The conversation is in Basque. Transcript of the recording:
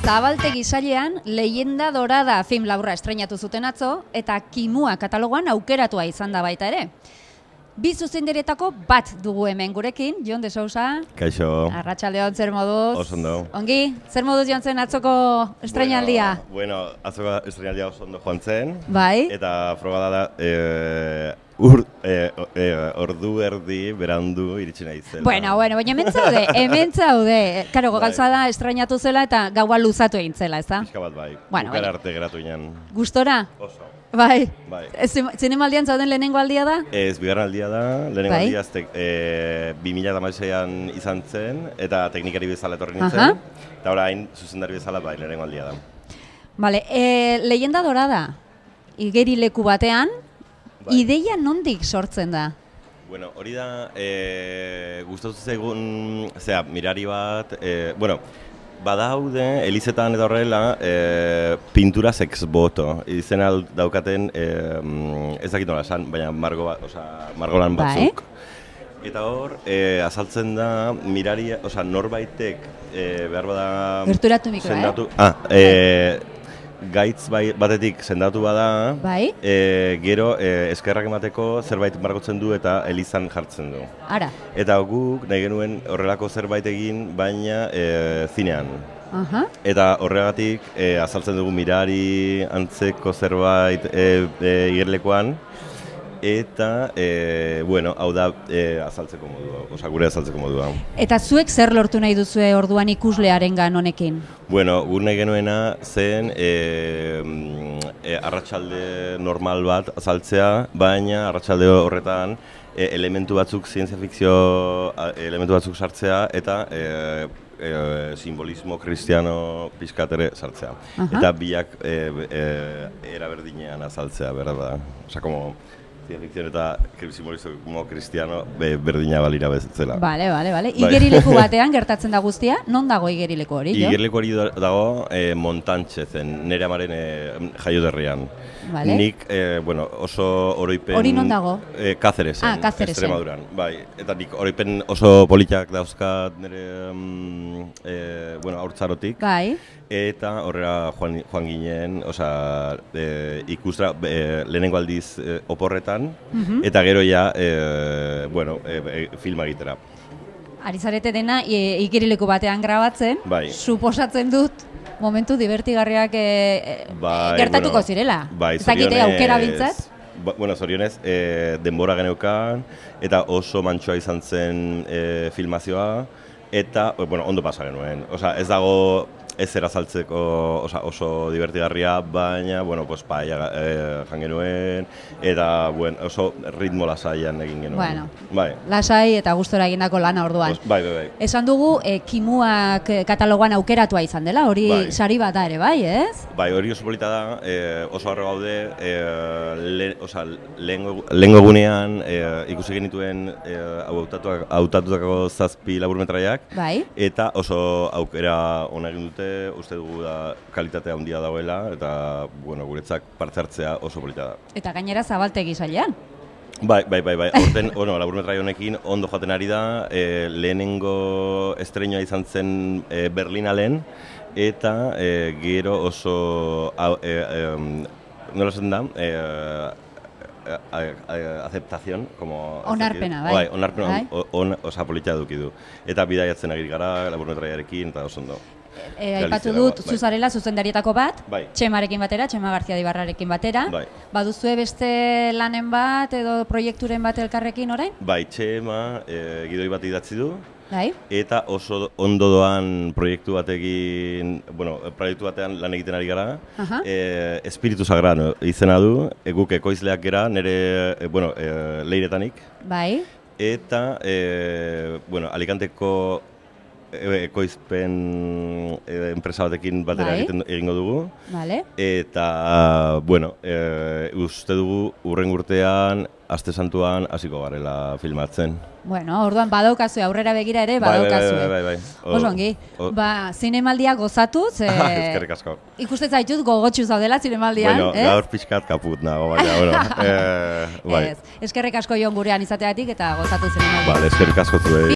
Zabaltegi sailean Leyenda Dorada film laburra estreinatu zuten atzo eta Kimua katalogoan aukeratua izan da baita ere. Bi zuzendarietako bat dugu hemen gurekin, Jon de Sousa. Kaixo. Arratsaldeon, zer moduz? Oso ondo. Ongi, zer moduz joan zen atzoko estreinaldia? Bueno, atzoko estreinaldia oso ondo joan zen. Bai. Eta froga da ordu erdi berandu iritsi nahi zela. Bueno, baina hemen zaude. Karo, gauza da estreinatu zela eta gaua luzatu egin zela, ezta? Pixka bat bai. Bueno, Bukara arte geratu ginen. Gustora? Oso. Bai. Bai. Zinemaldian zauden lehenengo aldia da? Ez, bigarren aldia da. Lehenengo aldia 2016an izan zen eta teknikari bezala etorri nintzen. Eta orain zuzendari bezala bai, lehenengo aldia da. Vale, Leyenda Dorada, igerileku batean, ideia nondik sortzen da? Bueno, hori da, gustatu zaigun, mirari bat, badaude, elizetan eta horrela, pinturas ex voto, izena daukaten, ez dakit nola esan, baina margolan batzuk. Eta hor, azaltzen da, mirari, norbaitek, behar bada... Gerturatu mikroa, gaitz batetik sendatu bada, gero eskerrak emateko zerbait margotzen du eta elizan jartzen du. Ara. Eta guk nahi genuen horrelako zerbait egin, baina zinean. Eta horregatik azaltzen dugu mirari antzeko zerbait igerlekoan, eta, hau da azaltzeko modua, gure azaltzeko modua. Eta zuek zer lortu nahi duzue orduan ikuslearengan honekin? Bueno, gure nahi genuena zen arratsalde normal bat azaltzea, baina arratsalde horretan elementu batzuk, zientzia fikzio elementu batzuk sartzea eta simbolismo kristiano pixkat ere sartzea. Eta biak eraberdinean azaltzea, berda. Osa, como zientzia eta simbolismo kristiano berdina balira bezala. Bale. Igerileku batean gertatzen da guztia, non dago igerileku hori, jo? Igerileku hori dago Montantxezen, nire amaren jaioterrian. Nik, oso oroipen... Hori non dago? Cáceresen, Cáceresen. Extremaduran. Bai, eta nik oroipen oso politak dauzkat nire haurtzarotik. Bai. Eta horrela joan ginen, ikustra lehenengo aldiz oporretan, eta gero ja, filma egitera. Ari zarete dena igerileku batean grabatzen, suposatzen dut momentu divertigarriak gertatuko zirela. Ezakite aukera bintzat? Zorionez, denbora geneukan, eta oso mantsoa izan zen filmazioa, eta ondo pasa genuen. Ez dago ez erazaltzeko oso divertigarria, baina, paella jan genuen, eta oso ritmo lasaian egin genuen. Lasai eta gustora egindako lana orduan. Bai. Esan dugu, Kimuak katalogoan aukeratua izan dela, hori sari bat da ere, bai, ez? Bai, hori oso polita da, oso harro gaude, lehengo egunean ikusi genituen hautatutako 7 laburmetraiak, eta oso aukera ona egin dute, uste dugu da kalitatea handia dagoela, eta guretzak parte hartzea oso polita da. Eta gainera Zabaltegi sailean? Bai. Aurten, laburmetrai honekin ondo joaten ari da, lehenengo estreinua izan zen Berlinalen, eta gero oso, nola zen da, aceptación, onarpena, bai. Onarpena polita eduki du. Eta bidaiatzen agiri gara laburmetraiarekin, eta oso ondo. Aipatu dut, zuzarela zuzendarietako bat, Txemarekin batera, Txema García Dibarrarekin batera. Baduzue beste lanen bat edo proiekturen bat elkarrekin orain? Bai, Txema gidoi bat idatzi du. Eta oso ondo doan proiektu batekin, proiektu batean lan egiten ari gara. Espiritu Sagrado izena du, guk ekoizleak gera, nire leiretanik. Eta, Alicanteko ekoizpen enpresa batekin batera egingo dugu. Eta, uste dugu hurrengo urtean, aste santuan hasiko garela filmatzen. Orduan badaukazue, aurrera begira ere badaukazue. Bai. Oso ongi. Zinemaldia gozatuz. Eskerrik asko. Ikusten zaitut gogotsu zaudela zinemaldian. Gaur pixkat kaput nago, baina, Eskerrik asko Jon gurean izateagatik eta gozatu zinemaldia. Eskerrik asko zuei.